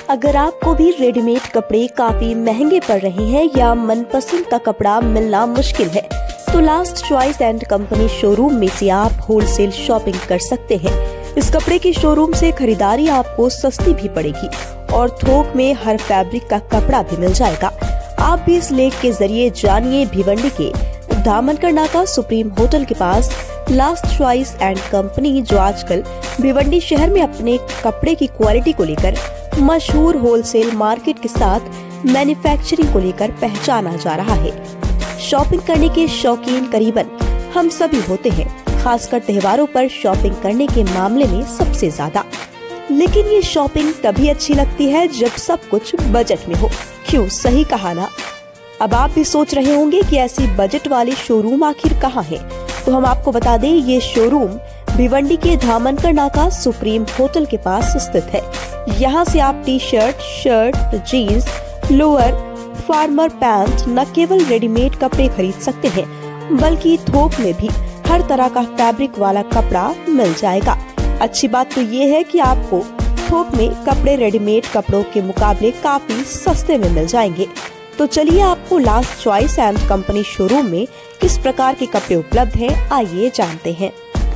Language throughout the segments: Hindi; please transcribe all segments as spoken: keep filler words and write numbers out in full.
अगर आपको भी रेडीमेड कपड़े काफी महंगे पड़ रहे हैं या मनपसंद का कपड़ा मिलना मुश्किल है, तो last choice and company showroom में से आप होलसेल शॉपिंग कर सकते हैं। इस कपड़े के शोरूम से खरीदारी आपको सस्ती भी पड़ेगी और थोक में हर फैब्रिक का कपड़ा भी मिल जाएगा। आप भी इस लेख के जरिए जानिए भिवंडी के धामनकर नाका सुप्रीम होटल के पास लास्ट चॉइस एंड कंपनी, जो आजकल भिवंडी शहर में अपने कपड़े की क्वालिटी को लेकर मशहूर होलसेल मार्केट के साथ मैन्युफैक्चरिंग को लेकर पहचाना जा रहा है। शॉपिंग करने के शौकीन करीबन हम सभी होते हैं, खासकर त्योहारों पर शॉपिंग करने के मामले में सबसे ज्यादा। लेकिन ये शॉपिंग तभी अच्छी लगती है जब सब कुछ बजट में हो। क्यों, सही कहा ना। अब आप भी सोच रहे होंगे कि ऐसी बजट वाली शोरूम आखिर कहाँ है, तो हम आपको बता दें, ये शोरूम भिवंडी के धामनकर नाका सुप्रीम होटल के पास स्थित है। यहाँ से आप T shirt, shirt, jeans, lower, formal pant न केवल रेडीमेड कपड़े खरीद सकते हैं, बल्कि थोक में भी हर तरह का फैब्रिक वाला कपड़ा मिल जाएगा। अच्छी बात तो ये है कि आपको थोक में कपड़े रेडीमेड कपड़ों के मुकाबले काफी सस्ते में मिल जाएंगे। तो चलिए आपको last choice and company showroom में किस प्रकार के कपड़े उपलब्ध हैं, आइए जानते हैं।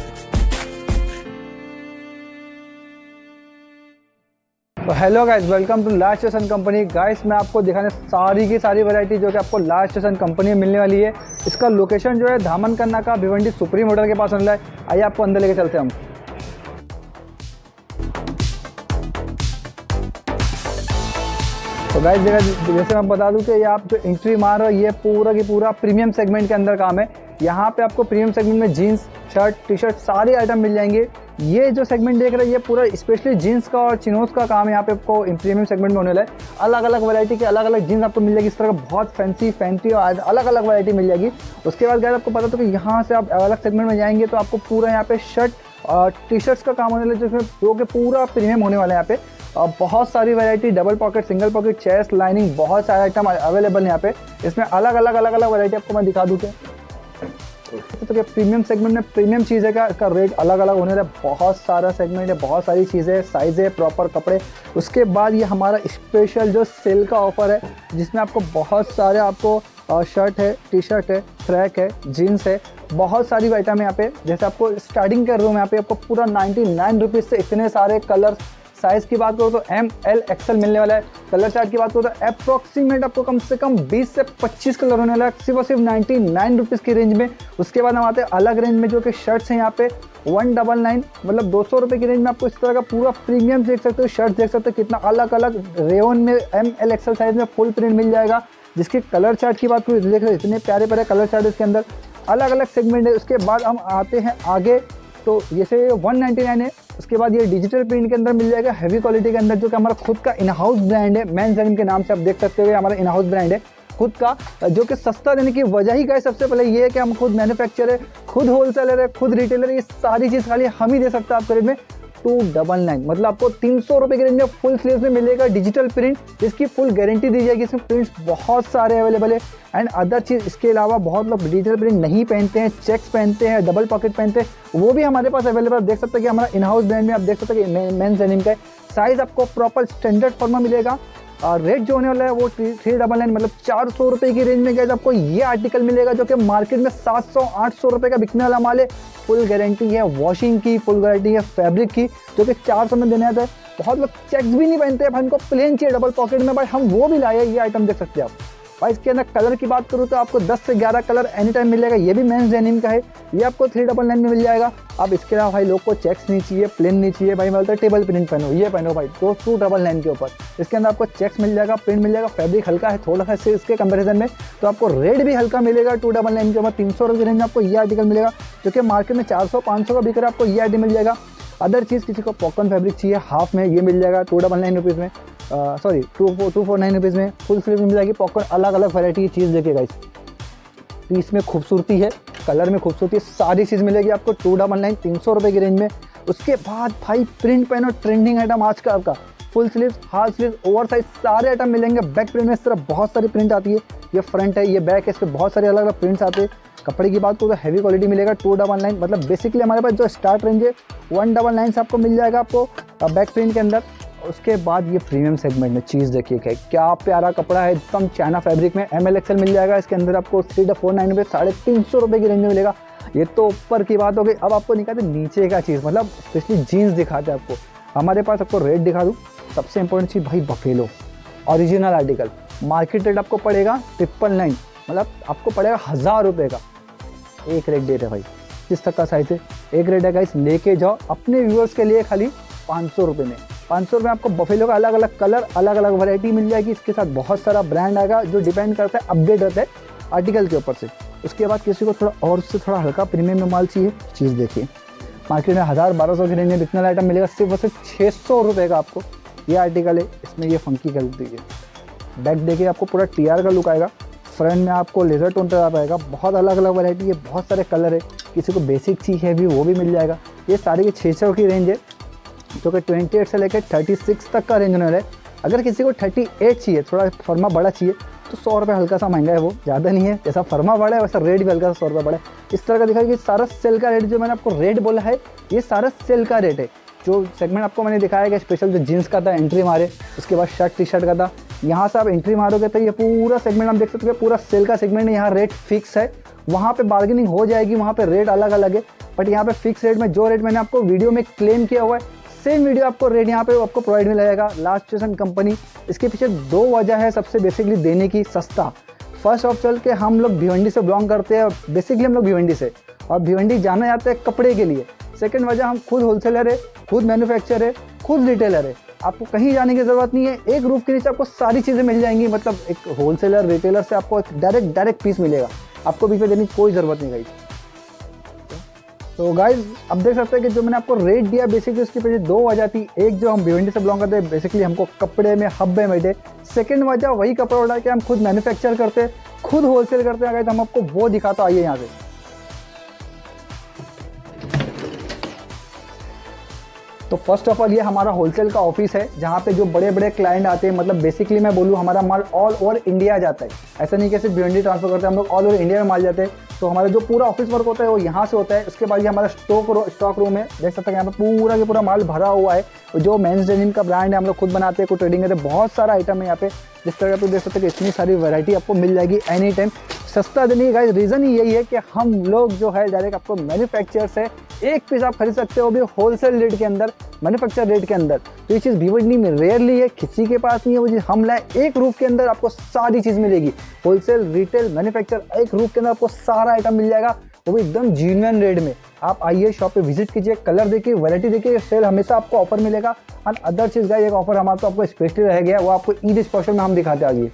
तो hello guys, welcome to last choice and company. Guys मैं आपको दिखाने सारी की सारी वैरायटी जो कि आपको लास्ट चॉइस एंड कंपनी में मिलने वाली है। इसका लोकेशन जो है धामनकर नाका भिवंडी सुप्रीम होटल के पास मिल रहा है। आइए आपको अंदर लेके चलते हैं हम। तो गाइस जैसे मैं बता दूं कि ये आप जो एंट्री मार रहे हो, ये पूरा की पूरा प्रीमियम सेगमेंट के अंदर काम है। यहाँ पे आपको प्रीमियम सेगमेंट में जीन्स, शर्ट, टी शर्ट सारी आइटम मिल जाएंगे। ये जो सेगमेंट देख रहे हैं, ये पूरा स्पेशली जीन्स का और चिनोस का काम यहाँ पे आपको प्रीमियम सेगमेंट में होने वाला है। अलग अलग वैरायटी के अलग अलग जीन्स आपको मिल जाएगी। इस तरह का बहुत फैंसी फैंसी और अलग अलग वैरायटी मिल जाएगी। उसके बाद गाइस आपको पता तो कि यहाँ से आप अलग सेगमेंट में जाएंगे तो आपको पूरा यहाँ पे शर्ट और टी शर्ट्स का काम होने वाला है, जिसमें जो कि पूरा प्रीमियम होने वाला है। यहाँ पे और बहुत सारी variety, double pocket, single pocket, chest, lining, बहुत सारे आइटम अवेलेबल है यहाँ पे। इसमें अलग अलग अलग अलग वैरायटी आपको मैं दिखा दूँ कि तो क्या प्रीमियम सेगमेंट में प्रीमियम चीज़ें का, का रेट अलग अलग होने वाला है। बहुत सारा सेगमेंट है, बहुत सारी चीज़ें, साइज है, प्रॉपर कपड़े। उसके बाद ये हमारा स्पेशल जो सेल का ऑफर है, जिसमें आपको बहुत सारे आपको शर्ट है, टी शर्ट है, ट्रैक है, जीन्स है, बहुत सारी आइटम है यहाँ पे। जैसे आपको स्टार्टिंग कर रहा हूँ यहाँ पे आपको पूरा नाइन्टी नाइन रुपीज़ से इतने सारे कलर। साइज़ की बात करो तो एम, एल, एक्सएल मिलने वाला है। कलर चार्ट की बात करो तो अप्रॉक्सीमेट आपको कम से कम बीस से पच्चीस कलर होने वाला है, सिर्फ और सिर्फ नाइन्टी नाइन रुपीज़ की रेंज में। उसके बाद हम आते हैं अलग रेंज में, जो कि शर्ट्स हैं यहाँ पे वन डबल नाइन मतलब दो सौ रुपये की रेंज में आपको इस तरह का पूरा प्रीमियम देख सकते हो। शर्ट देख सकते हो कितना अलग अलग रेयन में एम, एल, एक्सएल साइज में फुल प्रिंट मिल जाएगा। जिसके कलर चार्ट की बात करो, देख रहे इतने प्यारे प्यारे कलर चार्ट इसके अंदर, अलग अलग सेगमेंट है। उसके बाद हम आते हैं आगे, तो जैसे वन नाइन्टी नाइन है। उसके बाद ये डिजिटल प्रिंट के अंदर मिल जाएगा, हैवी क्वालिटी के अंदर, जो कि हमारा खुद का इन हाउस ब्रांड है। मेंस डेनिम के नाम से आप देख सकते हो, हमारा इन हाउस ब्रांड है खुद का, जो कि सस्ता देने की वजह ही का है सबसे पहले ये है कि हम खुद मैन्युफैक्चर है, खुद होलसेलर है, खुद रिटेलर है। ये सारी चीज़ खाली हम ही दे सकते हैं आपके रेट में टू डबल नाइन मतलब आपको तीन सौ रुपये की रेंज में फुल स्लीव्स में मिलेगा डिजिटल प्रिंट, जिसकी फुल गारंटी दी जाएगी। इसमें प्रिंट्स बहुत सारे अवेलेबल है। एंड अदर चीज़ इसके अलावा बहुत लोग डिजिटल प्रिंट नहीं पहनते हैं, चेक्स पहनते हैं, डबल पॉकेट पहनते हैं, वो भी हमारे पास अवेलेबल। देख सकते हैं कि हमारा इन हाउस ब्रांड में आप देख सकते हैं कि मेंस डेनिम का साइज़ आपको प्रॉपर स्टैंडर्ड फॉर्मा मिलेगा। और रेट जो होने वाला है वो थ्री डबल नाइन मतलब चार सौ रुपये की रेंज में गाइस आपको ये आर्टिकल मिलेगा, जो कि मार्केट में सात सौ आठ सौ रुपये का बिकने वाला माल है। फुल गारंटी है वॉशिंग की, फुल गारंटी है फैब्रिक की, जो कि चार सौ में देने आता है। बहुत लोग चेक्स भी नहीं पहनते हैं भाई, इनको प्लेन चाहिए डबल पॉकेट में, भाई हम वो भी लाए। ये आइटम देख सकते हैं आप भाई। इसके अंदर कलर की बात करूँ तो आपको दस से ग्यारह कलर एनी टाइम मिल जाएगा। ये भी मेंस डेनिम का है, ये आपको थ्री डबल नाइन में मिल जाएगा। अब इसके अलावा भाई लोग को चेक्स नहीं चाहिए, प्लेन नहीं चाहिए, भाई बोलते टेबल प्रिंट पहनो, ये पहनो भाई, तो टू डबल नाइन के ऊपर इसके अंदर आपको चेक्स मिल जाएगा, प्रिंट मिल जाएगा। फैब्रिक हल्का है थोड़ा सा इससे इसके कंपेरिजन में, तो आपको रेट भी हल्का मिलेगा। टू डबल नाइन के ऊपर तीन सौ रुपये की रेंज में आपको ये आर्टिकल मिलेगा, जो कि मार्केट में चार सौ पाँच सौ का बिक रहा है, आपको ये आर्टिकल मिल जाएगा। अदर चीज़ किसी को पॉपकॉर्न फैब्रिक चाहिए हाफ में, ये मिल जाएगा टू डबल नाइन रुपीज़ में, sorry two four two four nine rupees में फुल स्लीव मिल जाएगी। पॉपकॉर्न अलग अलग वैरायटी की चीज़ देखिएगा। इस पीस में खूबसूरती है, कलर में खूबसूरती है, सारी चीज़ मिलेगी आपको टू डबल नाइन तीन सौ रुपये की रेंज में। उसके बाद भाई प्रिंट पहनो, ट्रेंडिंग आइटम आज का आपका full sleeve, half sleeve, over size सारे आइटम मिलेंगे। बैक प्रिंट में इस तरह बहुत सारी प्रिंट आती है, ये फ्रंट है, ये बैक है, इस पर बहुत सारे अलग अलग प्रिंट्स आते हैं। कपड़े की बात करो तो हैवी क्वालिटी मिलेगा टू डबल नाइन मतलब बेसिकली हमारे पास जो स्टार्ट रेंज है वन डबल नाइन से आपको मिल जाएगा आपको बैक प्रिंट के अंदर। उसके बाद ये प्रीमियम सेगमेंट में चीज़ देखिए क्या क्या प्यारा कपड़ा है, एकदम चाइना फैब्रिक में एम एल एक्सएल मिल जाएगा। इसके अंदर आपको थ्री डा फोर नाइन रुपये साढ़े तीन सौ रुपये की रेंज में मिलेगा। ये तो ऊपर की बात हो गई। अब आपको निकालते नीचे का चीज़, मतलब स्पेशली जीन्स दिखाते हैं आपको। हमारे पास आपको रेट दिखा दूँ, सबसे इंपॉर्टेंट चीज़ भाई buffalo original article. Market rate आपको पड़ेगा ट्रिपल नाइन, मतलब आपको पड़ेगा हज़ार रुपये का। एक रेट डेट है भाई, किस तक का साइज है, एक रेट है गाइस। लेके जाओ अपने व्यूअर्स के लिए खाली पाँच सौ रुपये में। पाँच सौ रुपये आपको बफेलो का अलग अलग कलर, अलग अलग वैरायटी मिल जाएगी। इसके साथ बहुत सारा ब्रांड आएगा जो डिपेंड करता है, अपडेट रहता है आर्टिकल के ऊपर से। उसके बाद किसी को थोड़ा और उससे थोड़ा हल्का प्रीमियम में माल चाहिए, चीज़ देखिए मार्केट में हज़ार बारह सौ की रेंज में बिकने आइटम मिलेगा, सिर्फ और सिर्फ छः सौ रुपये का आपको ये आर्टिकल है। इसमें ये फंकी कर दीजिए। बैक देखिए आपको पूरा टी आर का लुक आएगा। फ्रंट में आपको लेज़र टोन पर आएगा। बहुत अलग अलग वैरायटी है, बहुत सारे कलर है। किसी को बेसिक चीज़ है भी वो भी मिल जाएगा। ये सारी की छः सौ की रेंज है, जो कि अट्ठाईस से लेकर छत्तीस तक का रेंज में है। अगर किसी को अड़तीस चाहिए, थोड़ा फर्मा बड़ा चाहिए, तो सौ रुपये हल्का सा महंगा है, वो ज़्यादा नहीं है। जैसा फर्मा बड़ा है वैसा रेट भी हल्का सा सौ रुपये बड़ा है। इस तरह का दिखा कि सारा सेल का रेट, जो मैंने आपको रेट बोला है ये सारा सेल का रेट है। जो सेगमेंट आपको मैंने दिखाया कि स्पेशल जो जीन्स का था एंट्री मारे, उसके बाद शर्ट टी शर्ट का था, यहाँ से आप एंट्री मारोगे तो ये पूरा सेगमेंट आप देख सकते हो, पूरा सेल का सेगमेंट है। यहाँ रेट फिक्स है, वहाँ पे बार्गेनिंग हो जाएगी, वहाँ पे रेट अलग अलग है। बट यहाँ पे फिक्स रेट में जो रेट मैंने आपको वीडियो में क्लेम किया हुआ है, सेम वीडियो आपको रेट यहाँ पे आपको प्रोवाइड मिल जाएगा। लास्ट स्टेशन कंपनी, इसके पीछे दो वजह है सबसे बेसिकली देने की, सस्ता। फर्स्ट ऑफ चल के हम लोग भिवंडी से बिलोंग करते हैं, बेसिकली हम लोग भिवंडी से, और भिवंडी जाना जाते हैं कपड़े के लिए। सेकंड वजह, हम खुद होलसेलर है, खुद मैन्युफैक्चरर है, खुद रिटेलर है। आपको कहीं जाने की ज़रूरत नहीं है, एक रूफ के नीचे आपको सारी चीज़ें मिल जाएंगी। मतलब एक होलसेलर रिटेलर से आपको डायरेक्ट डायरेक्ट पीस मिलेगा, आपको बीच में देने की कोई ज़रूरत नहीं गाइस। तो गाइस अब देख सकते हैं कि जो मैंने आपको रेट दिया, बेसिकली उसके पीछे दो वजह थी। एक, जो हम भिवंडी से बिलोंग करते हैं, बेसिकली हमको कपड़े में हब में बैठे। सेकंड वजह, वही कपड़ा उठा के हम खुद मैन्युफैक्चर करते हैं, खुद होलसेल करते हैं। हम आपको वो दिखाता, आइए यहाँ से। तो फर्स्ट ऑफ ऑल ये हमारा होलसेल का ऑफिस है, जहाँ पे जो बड़े बड़े क्लाइंट आते हैं, मतलब बेसिकली मैं बोलूँ हमारा माल ऑल ओवर इंडिया जाता है। ऐसा नहीं कि सिर्फ भिवंडी ट्रांसफर करते हैं, हम लोग ऑल ओवर इंडिया में माल जाते हैं। तो हमारा जो पूरा ऑफिस वर्क होता है वो यहाँ से होता है। उसके बाद ये हमारा स्टॉक स्टॉक रूम है, देख सकते हैं यहाँ पे पूरा के पूरा माल भरा हुआ है। जो मेंस डेनिम का ब्रांड है हम लोग खुद बनाते हैं, कोई ट्रेडिंग करते हैं। बहुत सारा आइटम है यहाँ पे, जिस तरह आप देख सकते हैं कि इतनी सारी वैरायटी आपको मिल जाएगी एनी टाइम। सस्ता देने का रीज़न ही यही है कि हम लोग जो है डायरेक्ट आपको मैन्युफैक्चर से एक पीस आप खरीद सकते हो, भी होलसेल रेट के अंदर, मैन्युफैक्चर रेट के अंदर। तो ये चीज़ भिवंडी में रेयरली है, किसी के पास नहीं है वो चीज़। हम लाए एक रूफ के अंदर आपको सारी चीज़ मिलेगी, होलसेल रिटेल मैन्युफैक्चर, एक रूफ के अंदर आपको सारा आइटम मिल जाएगा, वो भी एकदम जेन्युइन रेट में। आप आइए शॉप पे विजिट कीजिए, कलर देखिए, वैरायटी देखिए। सेल हमेशा आपको ऑफर मिलेगा। और अदर चीज़ का एक ऑफर हमारा तो आपको स्पेशली रह गया, वो आपको ईद स्पेशल में हम दिखाते आगे।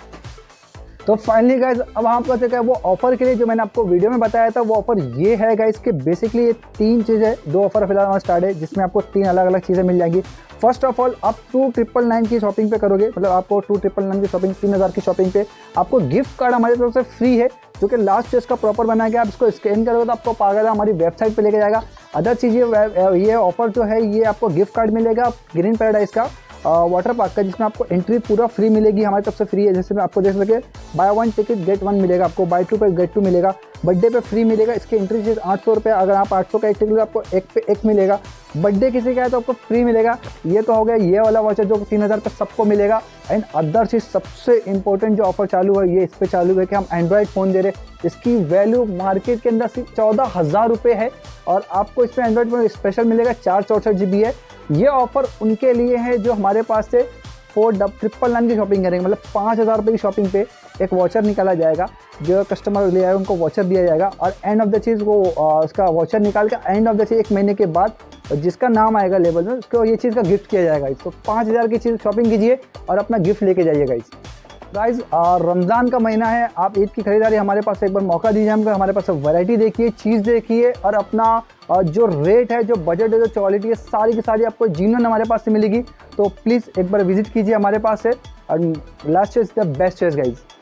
तो फाइनली गाइज अब हम आपको देखा वो ऑफर के लिए जो मैंने आपको वीडियो में बताया था, वो ऑफर ये है गाइज कि बेसिकली ये तीन चीज़ें, दो ऑफर फिलहाल हमारा स्टार्ट है, जिसमें आपको तीन अलग अलग चीज़ें मिल जाएंगी। फर्स्ट ऑफ ऑल, आप टू ट्रिपल नाइन की शॉपिंग पे करोगे, मतलब आपको टू ट्रिपल नाइन की शॉपिंग, तीन हज़ार की शॉपिंग पे आपको गिफ्ट कार्ड हमारी तरफ से फ्री है, जो कि लास्ट चीज़ का प्रॉपर बना के आप इसको स्कैन करोगे तो आपको पागल हमारी वेबसाइट पे लेके जाएगा। अदर चीज़ ये ये ऑफर जो है, ये आपको गिफ्ट कार्ड मिलेगा ग्रीन पैराडाइज का वाटर पार्क का, जिसमें आपको एंट्री पूरा फ्री मिलेगी, हमारी तरफ से फ्री है। जैसे मैं आपको देख सके, buy one ticket get one मिलेगा, आपको बाय टू पे गेट टू मिलेगा, बर्थडे पे फ्री मिलेगा। इसकी एंट्री फीस आठ सौ रुपये, अगर आप आठ सौ का एक टिकट आपको एक पे एक मिलेगा। बर्थडे किसी का है तो आपको फ्री मिलेगा। ये तो हो गया ये वाला वाचर जो तीन हज़ार पे सबको मिलेगा। एंड अदर चीज़ सबसे इंपॉर्टेंट जो ऑफर चालू है, ये इस पर चालू है कि हम एंड्रॉइड फ़ोन दे रहे हैं। इसकी वैल्यू मार्केट के अंदर सिर्फ चौदह हज़ार रुपये है, और आपको इसमें एंड्रॉइड फ़ोन स्पेशल मिलेगा, चार चौंसठ जी बी है। ये ऑफर उनके लिए है जो हमारे पास से फोर डब ट्रिपल नाइन की शॉपिंग करेंगे, मतलब पाँच हज़ार रुपये की शॉपिंग पे एक वॉचर निकाला जाएगा। जो कस्टमर ले आएगा उनको वॉचर दिया जाएगा, और एंड ऑफ द चीज़ वो उसका वॉचर निकाल के एंड ऑफ द चीज़ एक महीने के बाद जिसका नाम आएगा लेबल में, उसको ये चीज़ का गिफ्ट किया जाएगा। इसको पाँच हज़ार की चीज़ शॉपिंग कीजिए और अपना गिफ्ट लेके जाइएगा। इस गाइज रमज़ान का महीना है, आप ईद की खरीदारी हमारे पास एक बार मौका दीजिए हमको। हमारे पास वैरायटी देखिए, चीज़ देखिए, और अपना जो रेट है, जो बजट है, जो क्वालिटी है, सारी की सारी आपको जेन्युइन हमारे पास से मिलेगी। तो प्लीज़ एक बार विजिट कीजिए हमारे पास से। और last is the best choice guys.